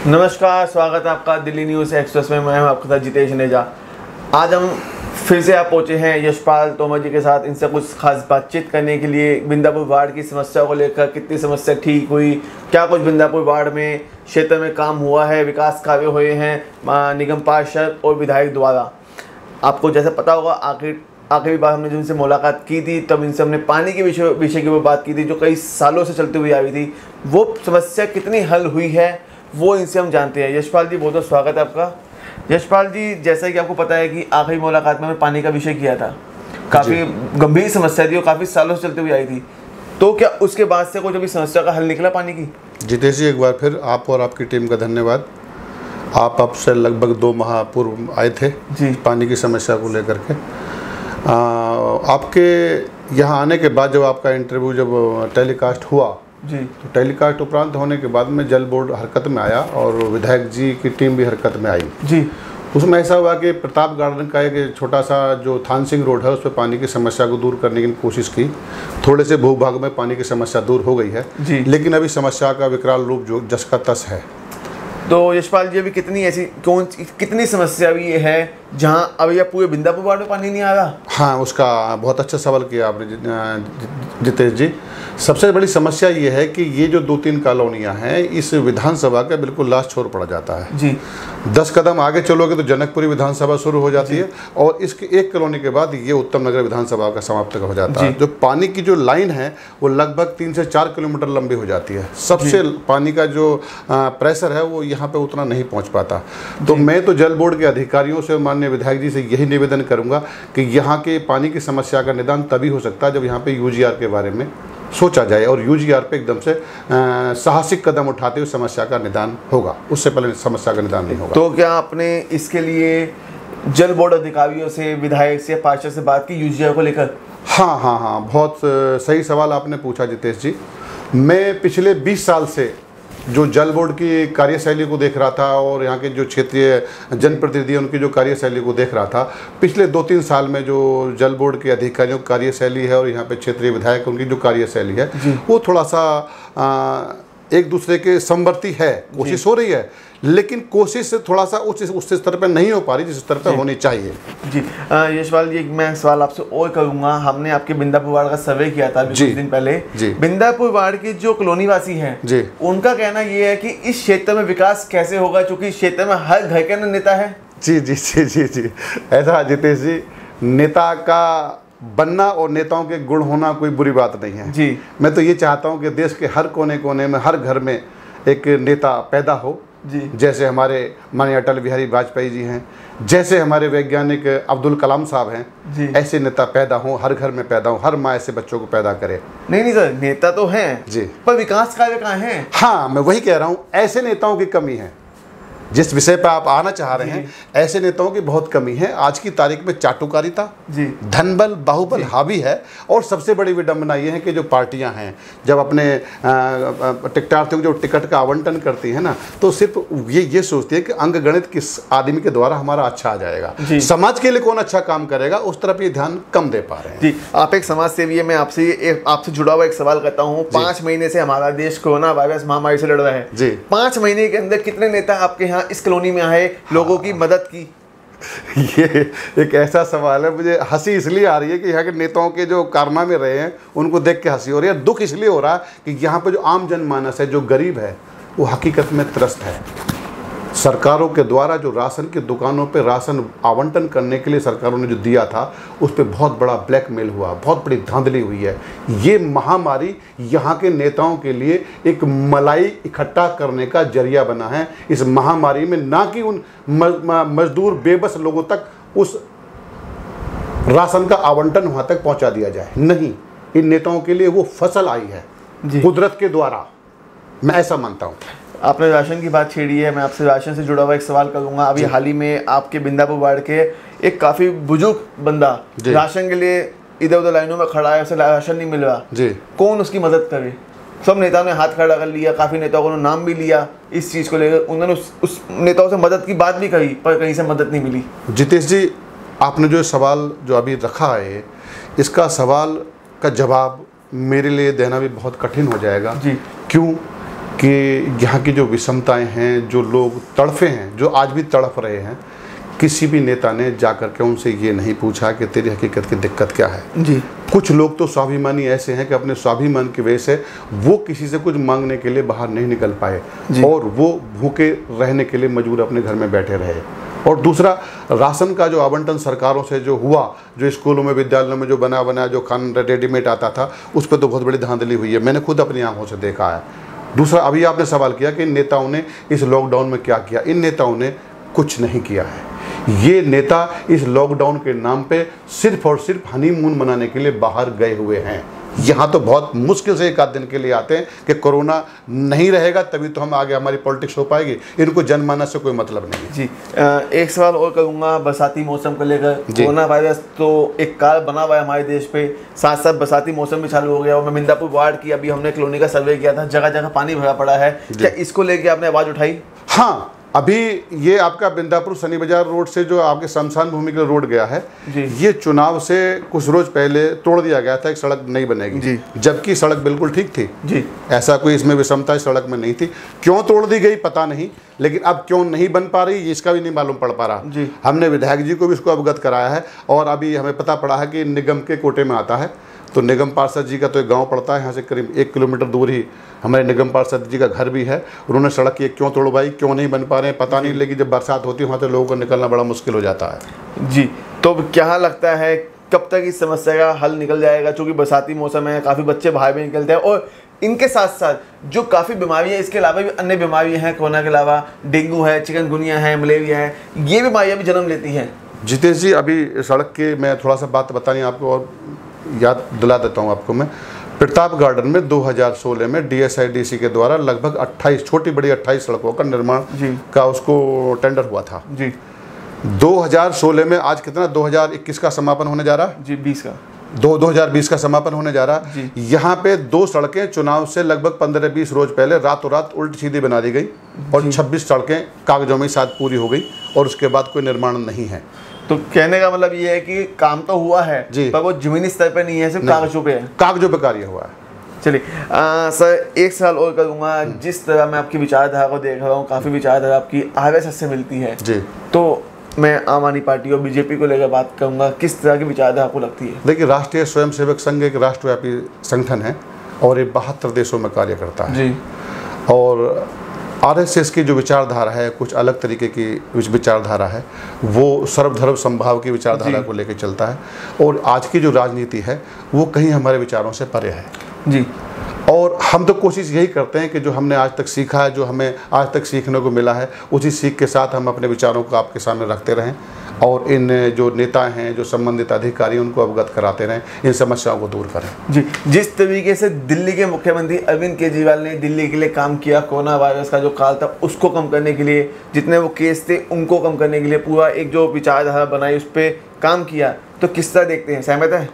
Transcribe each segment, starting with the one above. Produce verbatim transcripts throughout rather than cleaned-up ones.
नमस्कार, स्वागत है आपका दिल्ली न्यूज़ एक्सप्रेस में। मैं हूं आपके साथ जितेश नेजा। आज हम फिर से आप पहुंचे हैं यशपाल तोमर जी के साथ इनसे कुछ खास बातचीत करने के लिए। बिंदापुर वार्ड की समस्या को लेकर कितनी समस्या ठीक हुई, क्या कुछ बिंदापुर वार्ड में क्षेत्र में काम हुआ है, विकास कार्य हुए हैं निगम पार्षद और विधायक द्वारा। आपको जैसे पता होगा, आखिर आखिरी बार हमने जिनसे मुलाकात की थी तब इनसे हमने पानी के विषय विषय की वो बात की थी जो कई सालों से चलती हुई आई थी। वो समस्या कितनी हल हुई है वो इनसे हम जानते हैं। यशपाल जी, बहुत बहुत स्वागत है आपका। यशपाल जी, जैसा कि आपको पता है कि आखिरी मुलाकात में पानी का विषय किया था, काफ़ी गंभीर समस्या थी और काफ़ी सालों से चलती हुई आई थी, तो क्या उसके बाद से कोई अभी समस्या का हल निकला पानी की? जितेश जी, एक बार फिर आप और आपकी टीम का धन्यवाद। आप अब से लगभग दो माह पूर्व आए थे जी पानी की समस्या को लेकर के। आ, आपके यहाँ आने के बाद जब आपका इंटरव्यू जब टेलीकास्ट हुआ जी, तो टेलीकास्ट उपरांत होने के बाद में जल बोर्ड हरकत में आया और विधायक जी की टीम भी हरकत में आई जी। उसमें ऐसा हुआ कि प्रताप गार्डन का एक छोटा सा जो थान सिंह रोड है उस पर पानी की समस्या को दूर करने की कोशिश की। थोड़े से भूभाग में पानी की समस्या दूर हो गई है जी, लेकिन अभी समस्या का विकराल रूप जो जस का तस है। तो यशपाल जी, अभी कितनी ऐसी कौन कितनी समस्या अभी ये है जहां अभी आप पूरे बिंदापुर वार्ड में पानी नहीं आ रहा? हाँ, उसका बहुत अच्छा सवाल किया आपने जितेश जी। सबसे बड़ी समस्या ये है कि ये जो दो तीन कॉलोनियाँ हैं इस विधानसभा का बिल्कुल लास्ट छोर पड़ा जाता है जी। दस कदम आगे चलोगे तो जनकपुरी विधानसभा शुरू हो जाती है और इसके एक कॉलोनी के बाद ये उत्तम नगर विधानसभा का समाप्त हो जाता है। जो पानी की जो लाइन है वो लगभग तीन से चार किलोमीटर लंबी हो जाती है। सबसे पानी का जो प्रेशर है वो यहाँ पे उतना नहीं पहुँच पाता। तो मैं तो जल बोर्ड के अधिकारियों से, माननीय विधायक जी से यही निवेदन करूँगा कि यहाँ के पानी की समस्या का निदान तभी हो सकता है जब यहाँ पे यू जी आर के बारे में सोचा जाए और यू जी आर पे एकदम से साहसिक कदम उठाते हुए समस्या का निदान होगा। उससे पहले समस्या का निदान नहीं होगा। तो क्या आपने इसके लिए जल बोर्ड अधिकारियों से, विधायक से, पार्षद से बात की यू जी आर को लेकर? हाँ हाँ हाँ बहुत सही सवाल आपने पूछा जितेश जी। मैं पिछले बीस साल से जो जल बोर्ड की कार्यशैली को देख रहा था और यहाँ के जो क्षेत्रीय जनप्रतिनिधि उनकी जो कार्यशैली को देख रहा था, पिछले दो तीन साल में जो जल बोर्ड के अधिकारियों की कार्यशैली है और यहाँ पे क्षेत्रीय विधायक उनकी जो कार्यशैली है वो थोड़ा सा आ, एक दूसरे के समवर्ती है। कोशिश हो रही है लेकिन कोशिश से थोड़ा सा उस उस स्तर पर नहीं हो पा रही जिस स्तर पर होनी चाहिए जी। यशपाल जी, मैं सवाल आपसे और करूंगा। हमने आपके बिंदापुर वार्ड का सर्वे किया था कुछ दिन पहले। बिंदापुर वार्ड के जो कॉलोनी वासी हैं जी, उनका कहना ये है कि इस क्षेत्र में विकास कैसे होगा, क्योंकि इस क्षेत्र में हर घर का नेता है। जी जी जी जी जी ऐसा जितेश जी, नेता का बनना और नेताओं के गुण होना कोई बुरी बात नहीं है जी। मैं तो ये चाहता हूँ कि देश के हर कोने कोने में, हर घर में एक नेता पैदा हो जी। जैसे हमारे माननीय अटल बिहारी वाजपेयी जी हैं, जैसे हमारे वैज्ञानिक अब्दुल कलाम साहब हैं जी, ऐसे नेता पैदा हों, हर घर में पैदा हों, हर माँ ऐसे बच्चों को पैदा करे। नहीं नहीं सर, नेता तो हैं जी, पर विकास कार्य कहाँ हैं? हाँ, मैं वही कह रहा हूँ, ऐसे नेताओं की कमी है। जिस विषय पर आप आना चाह रहे हैं, ऐसे नेताओं की बहुत कमी है। आज की तारीख में चाटुकारिता, धनबल, बाहुबल हावी है और सबसे बड़ी विडंबना ये है कि जो पार्टियां हैं जब अपने टिकटार्थियों को जो टिकट का आवंटन करती है ना, तो सिर्फ ये ये सोचती है कि अंक गणित किस आदमी के द्वारा हमारा अच्छा आ जाएगा, समाज के लिए कौन अच्छा काम करेगा उस तरफ ये ध्यान कम दे पा रहे हैं जी। आप एक समाज सेवी है, मैं आपसे आपसे जुड़ा हुआ एक सवाल करता हूँ। पाँच महीने से हमारा देश कोरोना वायरस महामारी से लड़ रहा है जी। पाँच महीने के अंदर कितने नेता आपके इस कॉलोनी में आए, लोगों की मदद की? ये एक ऐसा सवाल है, मुझे हंसी इसलिए आ रही है कि यहाँ के नेताओं के जो कारनामे रहे हैं उनको देख के हंसी हो रही है। दुख इसलिए हो रहा है कि यहाँ पे जो आम जनमानस है, जो गरीब है, वो हकीकत में त्रस्त है। सरकारों के द्वारा जो राशन की दुकानों पे राशन आवंटन करने के लिए सरकारों ने जो दिया था उस पर बहुत बड़ा ब्लैकमेल हुआ, बहुत बड़ी धांधली हुई है। ये महामारी यहाँ के नेताओं के लिए एक मलाई इकट्ठा करने का जरिया बना है। इस महामारी में ना कि उन मजदूर बेबस लोगों तक उस राशन का आवंटन वहाँ तक पहुँचा दिया जाए, नहीं, इन नेताओं के लिए वो फसल आई है कुदरत के द्वारा। मैं ऐसा मानता हूँ। आपने राशन की बात छेड़ी है, मैं आपसे राशन से जुड़ा हुआ एक सवाल करूंगा। अभी हाल ही में आपके बिंदापुर वार्ड के एक काफ़ी बुजुर्ग बंदा राशन के लिए इधर उधर लाइनों में खड़ा है, उसे राशन नहीं मिल रहा जी, कौन उसकी मदद करे? सब नेताओं ने हाथ खड़ा कर लिया, काफ़ी नेताओं ने नाम भी लिया इस चीज़ को लेकर, उन्होंने उस, उस नेताओं से मदद की बात भी कही पर कहीं से मदद नहीं मिली। जितेश जी, आपने जो सवाल जो अभी रखा है, इसका सवाल का जवाब मेरे लिए देना भी बहुत कठिन हो जाएगा जी। क्यों? कि यहाँ की जो विषमताएं हैं, जो लोग तड़फे हैं, जो आज भी तड़फ रहे हैं, किसी भी नेता ने जाकर के उनसे ये नहीं पूछा कि तेरी हकीकत की दिक्कत क्या है। जी। कुछ लोग तो स्वाभिमानी ऐसे हैं कि अपने स्वाभिमान की वजह से वो किसी से कुछ मांगने के लिए बाहर नहीं निकल पाए और वो भूखे रहने के लिए मजबूर अपने घर में बैठे रहे। और दूसरा, राशन का जो आवंटन सरकारों से जो हुआ, जो स्कूलों में विद्यालयों में जो बना बना जो खाना रेडीमेड आता था, उस पर तो बहुत बड़ी धांधली हुई है, मैंने खुद अपनी आंखों से देखा है। दूसरा, अभी आपने सवाल किया कि इन नेताओं ने इस लॉकडाउन में क्या किया। इन नेताओं ने कुछ नहीं किया है। ये नेता इस लॉकडाउन के नाम पे सिर्फ और सिर्फ हनीमून मनाने के लिए बाहर गए हुए हैं। यहाँ तो बहुत मुश्किल से एक आध दिन के लिए आते हैं कि कोरोना नहीं रहेगा तभी तो हम आगे हमारी पॉलिटिक्स हो पाएगी। इनको जनमानस से कोई मतलब नहीं है। जी, एक सवाल और करूँगा बरसाती मौसम को लेकर। कोरोना वायरस तो एक काल बना हुआ है हमारे देश पे, साथ साथ बरसाती मौसम भी चालू हो गया। और मैं मिंदापुर वार्ड की अभी हमने कॉलोनी का सर्वे किया था, जगह जगह पानी भरा पड़ा है। क्या इसको लेके आपने आवाज़ उठाई? हाँ, अभी ये आपका बिंदापुर सनी बाजार रोड से जो आपके शमशान भूमि के रोड गया है, ये चुनाव से कुछ रोज पहले तोड़ दिया गया था, एक सड़क नहीं बनेगी, जबकि सड़क बिल्कुल ठीक थी जी। ऐसा कोई इसमें विषमता सड़क में नहीं थी। क्यों तोड़ दी गई पता नहीं, लेकिन अब क्यों नहीं बन पा रही इसका भी नहीं मालूम पड़ पा रहा जी। हमने विधायक जी को भी इसको अवगत कराया है और अभी हमें पता पड़ा है कि निगम के कोटे में आता है। तो निगम पार्षद जी का तो एक गांव पड़ता है, यहाँ से करीब एक किलोमीटर दूर ही हमारे निगम पार्षद जी का घर भी है। उन्होंने सड़क की क्यों तोड़वाई, क्यों नहीं बन पा रहे हैं पता नहीं, लेकिन जब बरसात होती है वहाँ तो लोगों को निकलना बड़ा मुश्किल हो जाता है जी। तो क्या लगता है कब तक इस समस्या का हल निकल जाएगा? क्योंकि बरसाती मौसम है, काफ़ी बच्चे बाहर भी निकलते हैं और इनके साथ साथ जो काफ़ी बीमारियाँ हैं, इसके अलावा भी अन्य बीमारियाँ हैं, कोरोना के अलावा डेंगू है, चिकनगुनिया है, मलेरिया है, ये बीमारियाँ भी जन्म लेती हैं। जितेश जी, अभी सड़क के मैं थोड़ा सा बात बतानी आपको और याद दिला देता हूँ आपको। मैं प्रताप गार्डन में दो हज़ार सोलह में डीएसआईडीसी के द्वारा लगभग अट्ठाईस छोटी बड़ी अट्ठाईस सड़कों का निर्माण का उसको टेंडर हुआ था जी। दो हज़ार सोलह में आज कितना दो हज़ार इक्कीस का समापन होने जा रहा जी, बीस का दो दो हज़ार बीस का समापन होने जा रहा। यहाँ पे दो सड़कें चुनाव से लगभग पंद्रह बीस रोज पहले रातों रात उल्टी सीधी बना दी गई और छब्बीस सड़कें कागजों में साथ पूरी हो गई और उसके बाद कोई निर्माण नहीं है। तो कहने का मतलब ये है कि काम तो हुआ है जी, पर वो जमीनी स्तर पे नहीं है, सिर्फ कागजों पे है, कागजों पे कार्य हुआ है। चलिए सर, एक सवाल और करूँगा। जिस तरह मैं आपकी विचारधारा को देख रहा हूँ, काफ़ी विचारधारा आपकी आरएसएस से मिलती है जी। तो मैं आम आदमी पार्टी और बीजेपी को लेकर बात करूँगा, किस तरह की विचारधारा आपको लगती है? देखिए, राष्ट्रीय स्वयंसेवक संघ एक राष्ट्रव्यापी संगठन है और ये बहत्तर देशों में कार्य करता है जी। और आरएसएस की जो विचारधारा है कुछ अलग तरीके की विचारधारा है, वो सर्वधर्म समभाव की विचारधारा को लेकर चलता है। और आज की जो राजनीति है वो कहीं हमारे विचारों से परे है जी। और हम तो कोशिश यही करते हैं कि जो हमने आज तक सीखा है, जो हमें आज तक सीखने को मिला है, उसी सीख के साथ हम अपने विचारों को आपके सामने रखते रहें और इन जो नेता हैं, जो संबंधित अधिकारी, उनको अवगत कराते रहें, इन समस्याओं को दूर करें जी। जिस तरीके से दिल्ली के मुख्यमंत्री अरविंद केजरीवाल ने दिल्ली के लिए काम किया, कोरोना वायरस का जो काल था उसको कम करने के लिए, जितने वो केस थे उनको कम करने के लिए पूरा एक जो विचारधारा बनाई उस पर काम किया, तो किस तरह देखते हैं, सहमत है?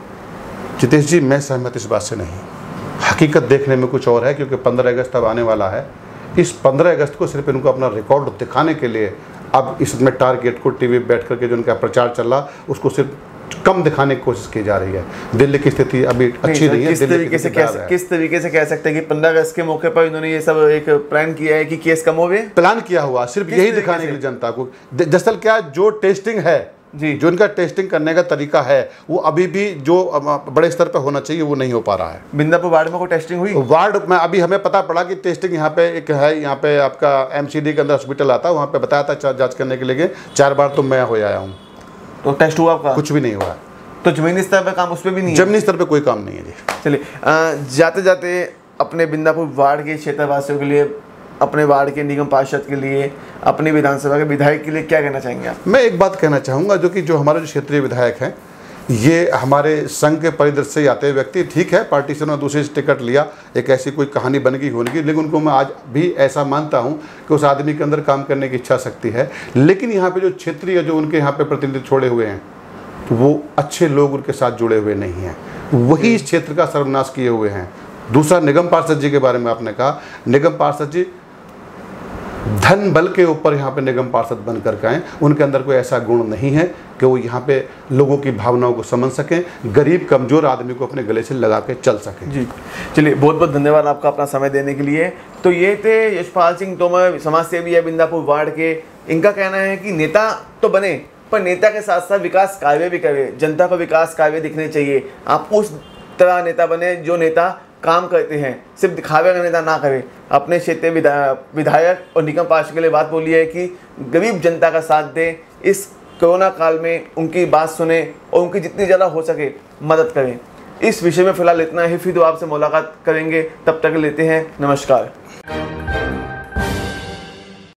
जितेश जी, मैं सहमत इस बात से नहीं। हकीकत देखने में कुछ और है, क्योंकि पंद्रह अगस्त अब आने वाला है। इस पंद्रह अगस्त को सिर्फ इनको अपना रिकॉर्ड दिखाने के लिए अब इसमें टारगेट को टीवी बैठ करके जो उनका प्रचार चल रहा उसको सिर्फ कम दिखाने की कोशिश की जा रही है। दिल्ली की स्थिति अभी अच्छी नहीं है। किस तरीके से कैसे किस तरीके से कह सकते हैं कि पंद्रह अगस्त के मौके पर इन्होंने ये सब एक प्लान किया है कि केस कम हो गए? प्लान किया हुआ सिर्फ यही दिखाने के लिए जनता को। दरअसल क्या, जो टेस्टिंग है जी, जो इनका टेस्टिंग करने का तरीका है वो अभी भी जो बड़े स्तर पर होना चाहिए वो नहीं हो पा रहा है। बिंदापुर वार्ड में कोई टेस्टिंग हुई? वार्ड में अभी हमें पता पड़ा कि टेस्टिंग यहाँ पे एक है, यहाँ पे आपका एमसीडी के अंदर हॉस्पिटल आता है, वहाँ पे बताया था जांच करने के लिए, चार बार तो मैं हो आया हूँ। तो टेस्ट हुआ आपका? कुछ भी नहीं हुआ। तो जमीनी स्तर पर काम उस पर भी नहीं है? जमीनी स्तर पर कोई काम नहीं है जी। चलिए, जाते जाते अपने बिंदापुर वार्ड के क्षेत्रवासियों के लिए, अपने वार्ड के निगम पार्षद के लिए, अपनी विधानसभा के विधायक के लिए क्या कहना चाहेंगे आप? मैं एक बात कहना चाहूँगा, जो कि जो हमारे जो क्षेत्रीय विधायक हैं, ये हमारे संघ के परिदृश्य से आते हुए व्यक्ति, ठीक है पार्टी से उन्होंने दूसरी से टिकट लिया, एक ऐसी कोई कहानी बन गई होने की, लेकिन उनको मैं आज भी ऐसा मानता हूँ कि उस आदमी के अंदर काम करने की इच्छा शक्ति है। लेकिन यहाँ पे जो क्षेत्रीय जो उनके यहाँ पे प्रतिनिधि छोड़े हुए हैं, वो अच्छे लोग उनके साथ जुड़े हुए नहीं हैं, वही इस क्षेत्र का सर्वनाश किए हुए हैं। दूसरा, निगम पार्षद जी के बारे में आपने कहा, निगम पार्षद जी धन बल के ऊपर यहाँ पे निगम पार्षद बन कर के आए, उनके अंदर कोई ऐसा गुण नहीं है कि वो यहाँ पे लोगों की भावनाओं को समझ सकें, गरीब कमज़ोर आदमी को अपने गले से लगा के चल सकें। जी चलिए, बहुत बहुत धन्यवाद आपका अपना समय देने के लिए। तो ये थे यशपाल सिंह तोमर, समाज सेवी है बिंदापुर वार्ड के। इनका कहना है कि नेता तो बने पर नेता के साथ साथ विकास कार्य भी करे, जनता को विकास कार्य दिखने चाहिए। आप उस तरह नेता बने जो नेता काम करते हैं, सिर्फ दिखावे का नेता ना करे। अपने क्षेत्रीय विधायक और निगम पार्षद के लिए बात बोली है कि गरीब जनता का साथ दें, इस कोरोना काल में उनकी बात सुने और उनकी जितनी ज़्यादा हो सके मदद करें। इस विषय में फ़िलहाल इतना ही, फिर तो आपसे मुलाकात करेंगे, तब तक लेते हैं नमस्कार।